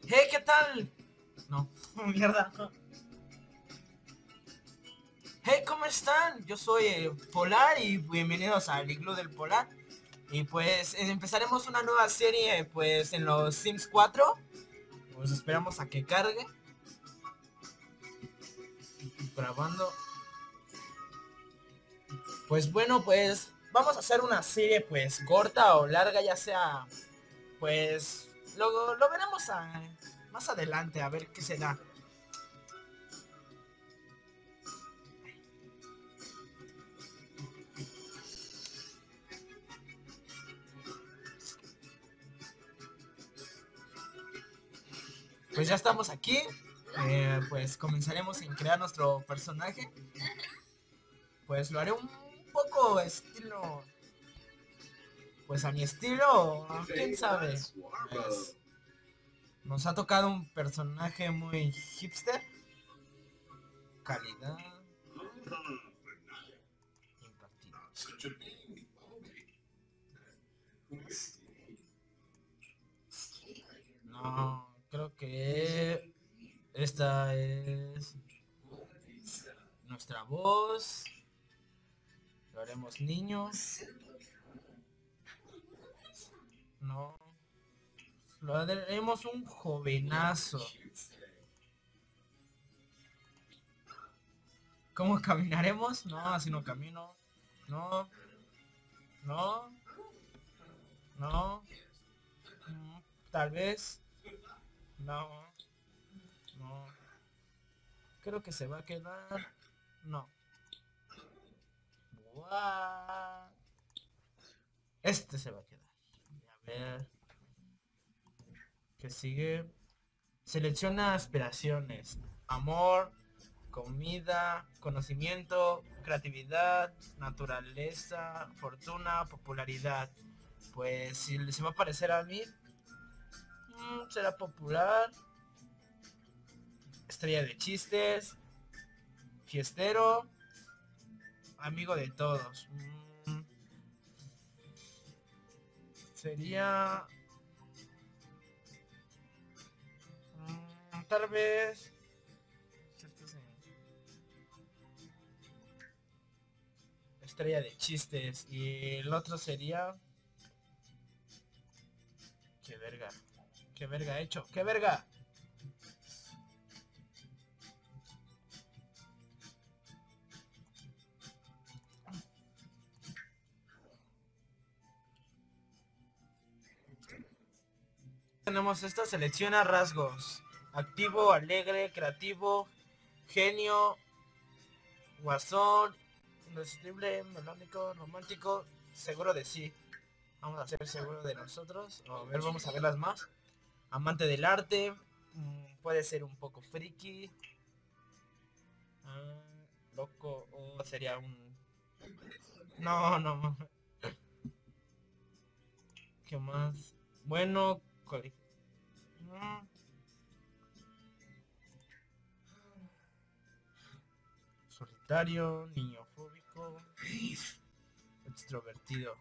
Hey, ¿qué tal? No, mierda. Hey, ¿cómo están? Yo soy Polar y bienvenidos al Iglú del Polar. Y pues empezaremos una nueva serie pues en los Sims 4. Pues esperamos a que cargue. Grabando. Pues bueno, pues vamos a hacer una serie pues corta o larga, ya sea pues lo veremos más adelante a ver qué será. Pues ya estamos aquí. Pues comenzaremos en crear nuestro personaje. Pues lo haré un poco estilo, pues a mi estilo, quién sabe. Pues, nos ha tocado un personaje muy hipster. Calidad impartida. No, creo que esta es nuestra voz. Lo haremos niño. No. Lo haremos un jovenazo. ¿Cómo caminaremos? No, así no camino. No, no, no. Tal vez. No, no. Creo que se va a quedar. No. What? Este se va a quedar. A ver. ¿Qué sigue? Selecciona aspiraciones. Amor, comida, conocimiento, creatividad, naturaleza, fortuna, popularidad. Pues si se va a parecer a mí, será popular, estrella de chistes, fiestero, amigo de todos. Sería tal vez estrella de chistes y el otro sería qué verga he hecho, qué verga. Tenemos esta, selecciona rasgos: activo, alegre, creativo, genio, guasón, irresistible, melódico, romántico, seguro de sí. Vamos a ser seguro de nosotros. A ver, vamos a ver las más. Amante del arte, puede ser un poco friki, loco, o sería un... No, no. ¿Qué más? Bueno, solitario, niño fóbico, extrovertido.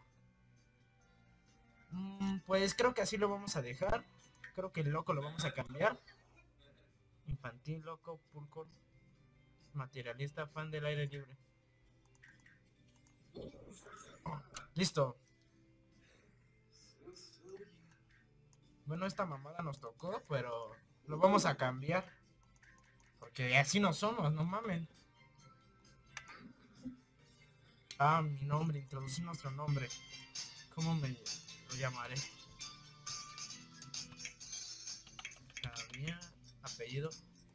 Pues creo que así lo vamos a dejar. Creo que el loco lo vamos a cambiar. Infantil, loco, pulcro, materialista, fan del aire libre. Listo. Bueno, esta mamada nos tocó, pero lo vamos a cambiar. Porque así no somos, no mamen. Mi nombre, introducir nuestro nombre. ¿Cómo me lo llamaré? Javier, apellido.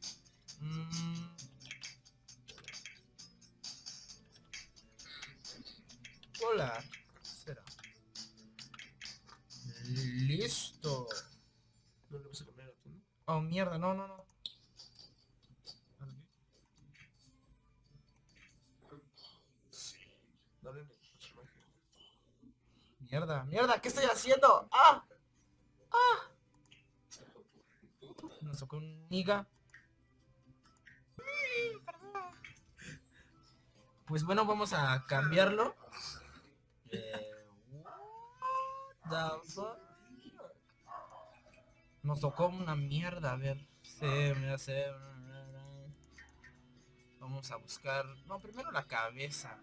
Hola. Será. Listo. ¿No le vas a cambiar a tu, no? Oh, mierda, no, no, no. Sí. Dale el personaje. Mierda, mierda, ¿qué estoy haciendo? ¡Ah! ¡Ah! Nos tocó un niga. Pues bueno, vamos a cambiarlo. What the fuck? Nos tocó una mierda, a ver. Sí, me hace... Vamos a buscar... No, primero la cabeza.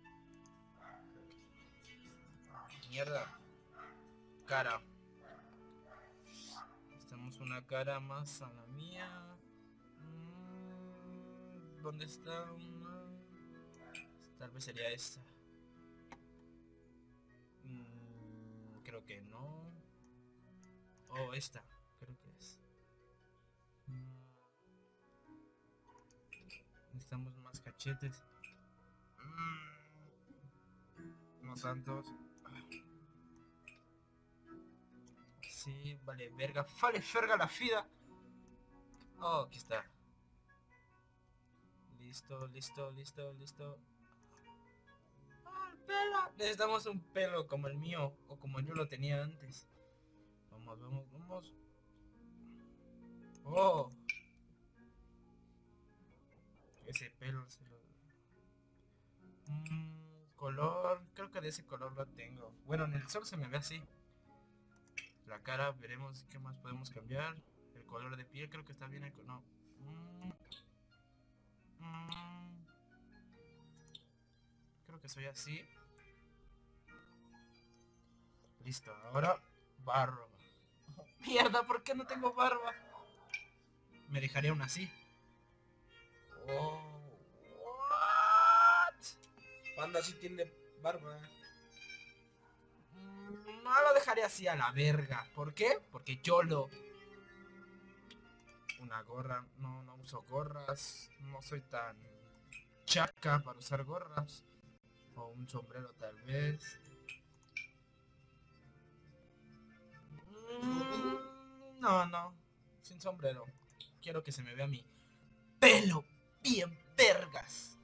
Mierda. Cara. Tenemos una cara más a la mía. ¿Dónde está una? Tal vez sería esta. Creo que no. Oh, esta. Creo que es. Necesitamos más cachetes. No tantos. Sí, vale, verga. Vale, verga la vida. Oh, aquí está. Listo, listo, listo, listo. ¡Ah, el pelo! Necesitamos un pelo como el mío. O como yo lo tenía antes. Vamos, vamos, vamos. Oh. Ese pelo se lo... color. Creo que de ese color lo tengo. Bueno, en el sol se me ve así. La cara, veremos qué más podemos cambiar. El color de piel creo que está bien. No. Creo que soy así. Listo, ahora barba. Mierda, ¿por qué no tengo barba? Me dejaría una así. Oh, what? Panda sí tiene barba. No lo dejaré así a la verga. ¿Por qué? Porque yo lo... Una gorra. No, no uso gorras. No soy tan chaca para usar gorras. O un sombrero tal vez. No, no. Sin sombrero. Quiero que se me vea mi pelo bien vergas.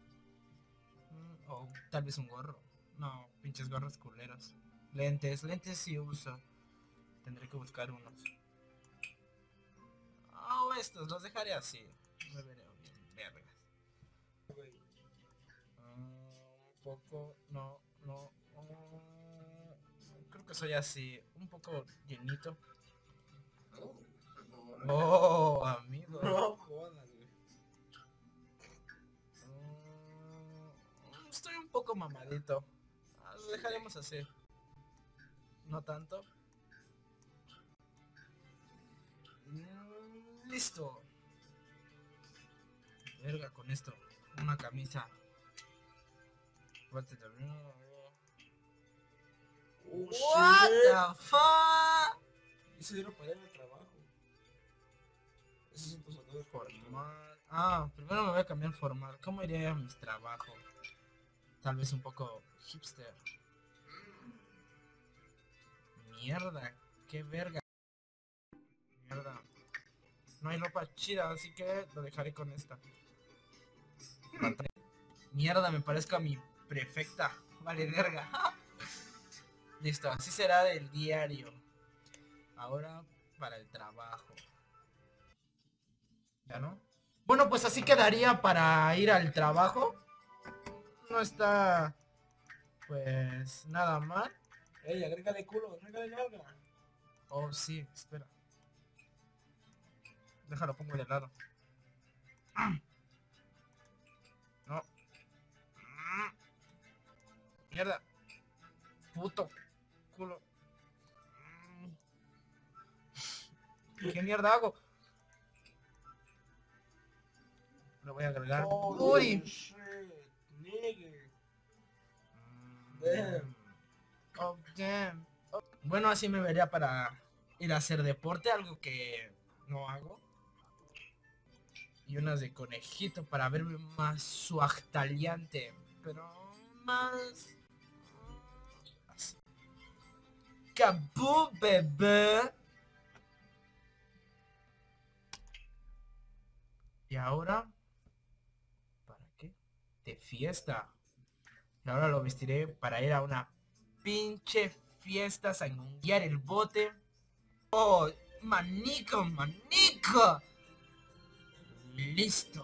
O tal vez un gorro. No, pinches gorros culeros. Lentes, lentes sí uso. Tendré que buscar unos. Oh, estos los dejaré así. Me veré bien vergas. Un poco, no, no. Creo que soy así, un poco llenito. Oh, amigo. No jodas, güey. Estoy un poco mamadito. Lo dejaremos así. No tanto. Listo. Verga con esto. Una camisa. What the fuck? Ese dinero para ir al trabajo. Esos son tus salarios Formal. Ah, primero me voy a cambiar formal. ¿Cómo iría a mis trabajos? Tal vez un poco hipster. Mierda, qué verga. Mierda. No hay ropa chida, así que lo dejaré con esta. Mierda, me parezco a mi prefecta. Vale, verga. Listo, así será del diario. Ahora para el trabajo. ¿Ya no? Bueno, pues así quedaría para ir al trabajo. No está... Pues nada mal. Ey, agrégale culo, agrégale nalga. Oh, sí, espera. Déjalo, pongo de lado. No. Mierda. Puto culo. ¿Qué mierda hago? Lo voy a agregar. Oh, Uy. shit, nigga. Damn. Oh, damn. Oh. Bueno, así me vería para ir a hacer deporte, algo que no hago. Y unas de conejito para verme más suajtaliante. Pero más... ¡Cabú, bebé! Y ahora... ¿Para qué? De fiesta. Y ahora lo vestiré para ir a una pinche fiesta, sanguiar el bote. ¡Oh! ¡Manico, manico! ¡Listo!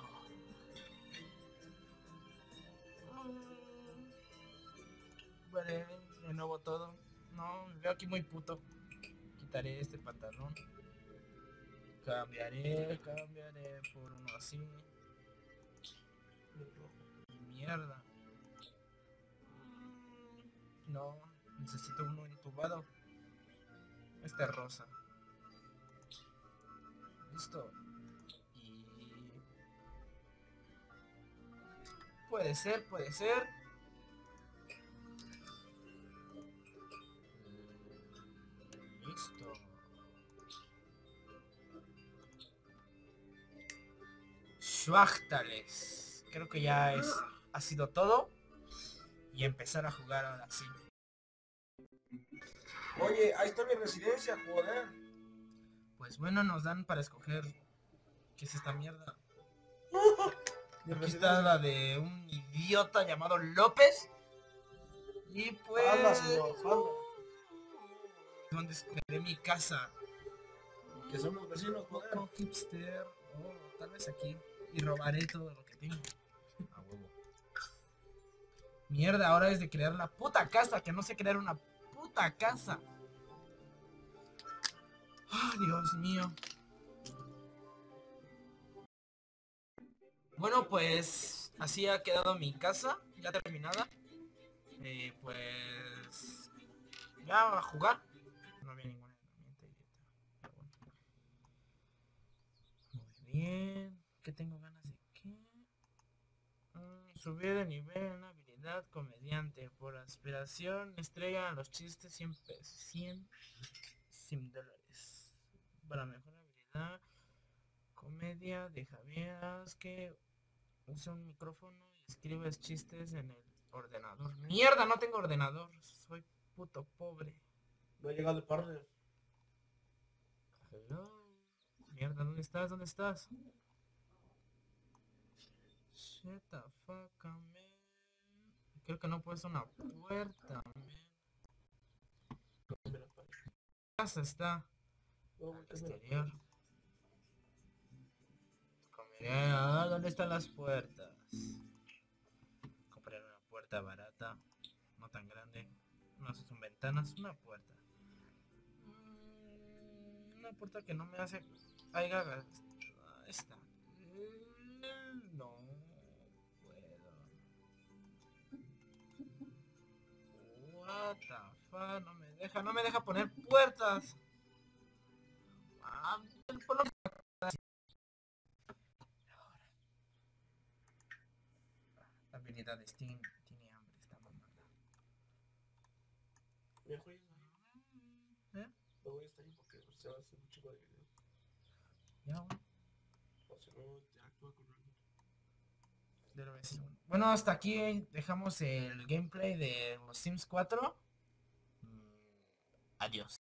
Vale, de nuevo todo. No, me veo aquí muy puto. Quitaré este pantalón. Cambiaré por uno así. Mierda. No, necesito uno entubado. Este rosa. Listo. Y... puede ser. Listo. Schwachtales. Creo que ya ha sido todo. Y empezar a jugar ahora sí. Oye, ahí está mi residencia, joder. Pues bueno, nos dan para escoger qué es esta mierda. Mi Aquí residencia. está la de un idiota llamado López. Y pues... Anda, señor, anda. donde escogeré mi casa. Que somos vecinos, Un joder. poco hipster. Oh, tal vez aquí. Y robaré todo lo que tengo. A huevo. Mierda, ahora es de crear la puta casa. Que no sé crear una puta casa. Ah, Dios mío. Bueno, pues así ha quedado mi casa. Ya terminada. Pues... ya a jugar. No había ninguna herramienta idiota. Pero bueno. Muy bien. ¿Qué tengo ganas de qué? Subir de nivel en habilidad comediante. Por aspiración, estrella a los chistes 100 pesos. 100 dólares. Para mejor habilidad, comedia, deja veas que usa un micrófono y escribes chistes en el ordenador. ¡Mierda! No tengo ordenador. Soy puto pobre. No ha llegado el partner. Hello. Mierda, ¿dónde estás? ¿Dónde estás? Shut the fuck up, man. Creo que no puedes una puerta, man. Casa está al exterior. Comeré. ¿Dónde están las puertas? Compraré una puerta barata, no tan grande. No son ventanas, una puerta. Una puerta que no me hace. Esta. No puedo. What the fuck, no me deja poner puertas. Por lo la habilidad de Steam tiene hambre esta mamada. Mi juez ahí. ¿Eh? Lo voy a estar ahí porque se va a hacer un chico de video. Ya, bueno. O si no, te actúa con alguien. Bueno, hasta aquí dejamos el gameplay de los Sims 4. Adiós.